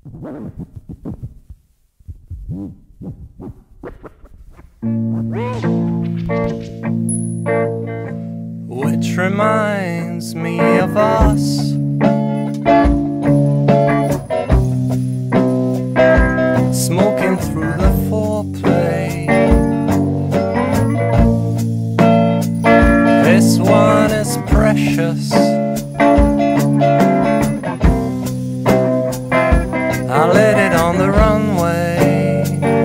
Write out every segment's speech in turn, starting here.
Which reminds me of us, smoking through the foreplay. This one is precious. I lit it on the runway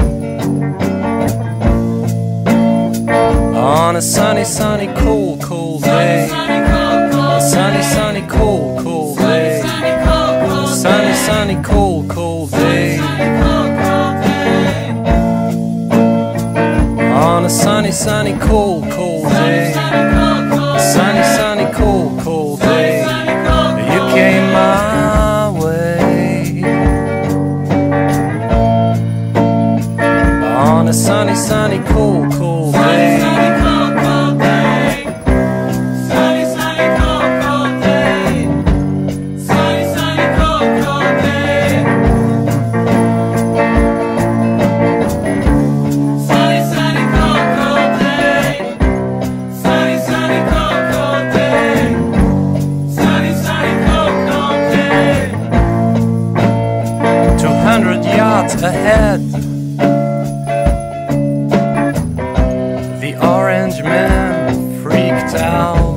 on a sunny, sunny, cold, cold day. A sunny, sunny, cold, cold day. Sunny, sunny, cold, cold day. On a sunny, sunny, cold, cold day. A sunny, sunny, cold, cold day. You came my way. On a sunny, sunny, cold, cold day. Sunny, sunny, cold, cold day. Sunny, sunny, cold, cold day. Sunny, sunny, cold, cold day. Sunny, sunny, cold, cold day. Sunny, sunny, cold, cold day. 200 yards ahead, the orange man freaked out.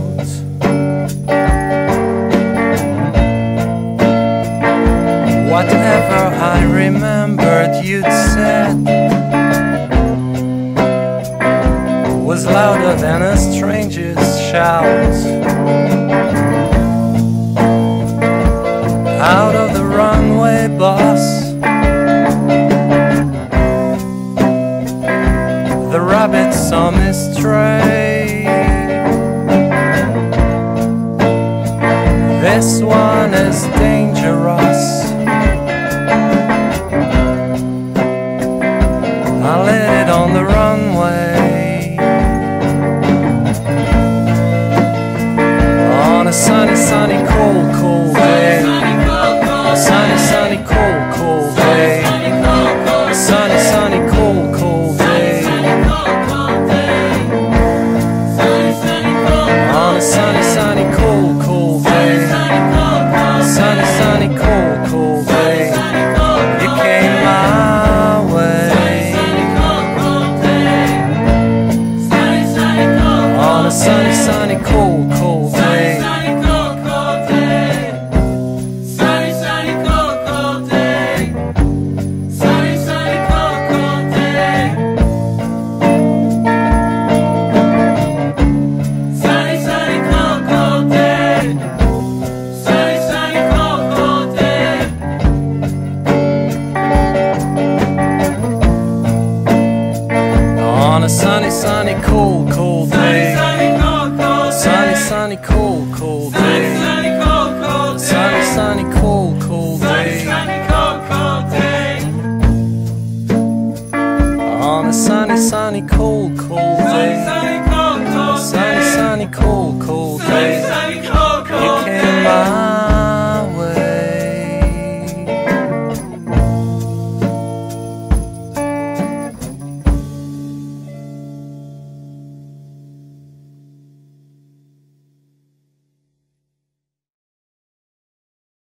Whatever I remembered you'd said was louder than a stranger's shout. Out of the runway, boss, the rabbit saw me stray. This one is dangerous. I lit it on the runway on a sunny, sunny, cold, cold day. A sunny, sunny, cold, cold day. A sunny, sunny, cold, cold day. On a sunny, sunny, cold, cold day. Sunny, sunny, cold, cold day. You came my way. On a sunny, sunny, cold, cold day. Sunny, sunny, cold, cold day. Sunny, sunny, cold, cold day. Sunny, sunny, cold, cold day. Sunny, sunny, cold, cold day. On a sunny, sunny, cold, cold day. Sunny, sunny, cold, cold day. Sunny, cold, cold day. Sunny, sunny, cold,